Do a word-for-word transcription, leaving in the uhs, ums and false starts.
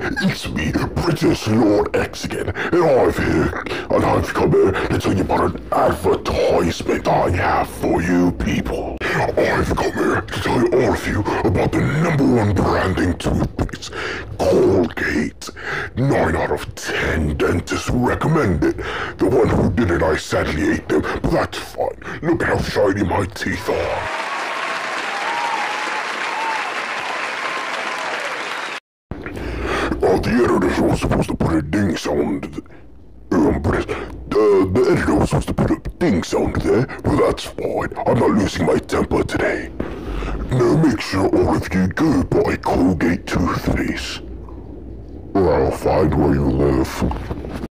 it's me, British Lord X again, and I've here, and I've come here to tell you about an advertisement I have for you people. I've come here to tell you all of you about the number one branding toothpaste, Colgate. Nine out of ten dentists recommend it. The one who did it, I sadly ate them, but that's fine. Look at how shiny my teeth are. Uh, the editor was supposed to put a ding sound. Um, but it, uh, the editor was supposed to put a ding sound there, but that's fine. I'm not losing my temper today. Now make sure all of you go buy Colgate toothpaste, or I'll find where you live.